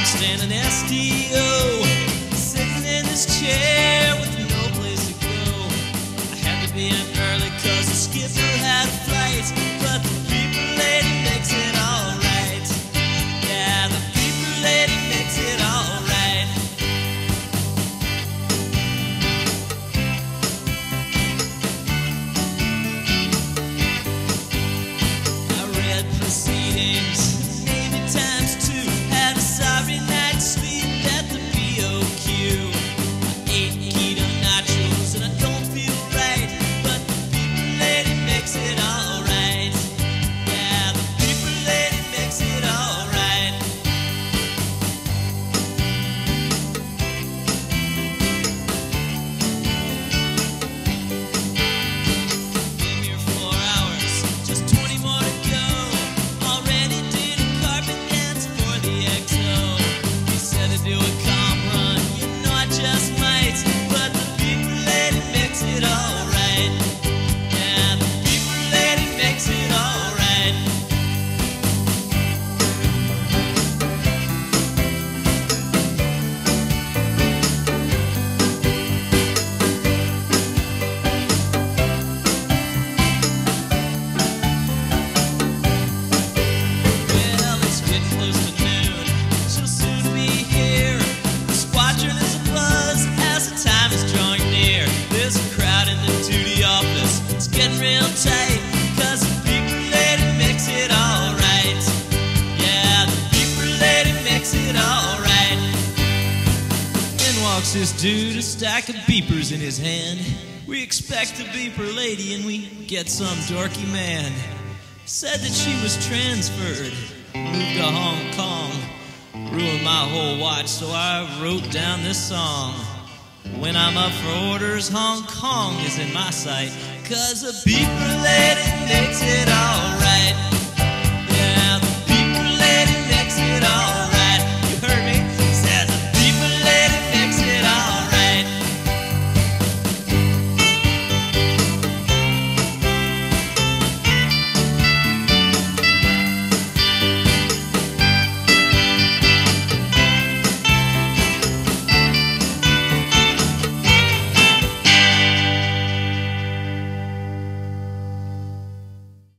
stand an SDO, sitting in this chair with no place to go. I had to be in early cause the skipper had a flight, but the people lady makes it alright. Yeah, the people lady makes it alright. I read proceedings maybe times two, had a sorry night's sleep at the BOQ. I ate keto nachos and I don't feel right, but the people lady makes it alright. Yeah, the people lady makes it alright. Been here 4 hours, just 20 more to go. Already did a carpet dance for the XO. He said to do a comp run, you know I just might, but the people lady makes it alright. Yeah, the people lady makes it alright. Well, it's getting close to noon. She'll soon be here. The squadron is abuzz as the time is drawing near. There's a crowd in the duty office. It's getting real tight, cause the people lady makes it alright. Yeah, the people lady makes it alright. In walks this dude, a stack of beepers in his hand. We expect a beeper lady and we get some dorky man. Said that she was transferred, moved to Hong Kong. Ruined my whole watch, so I wrote down this song. When I'm up for orders, Hong Kong is in my sight, cause a beeper lady makes it alright.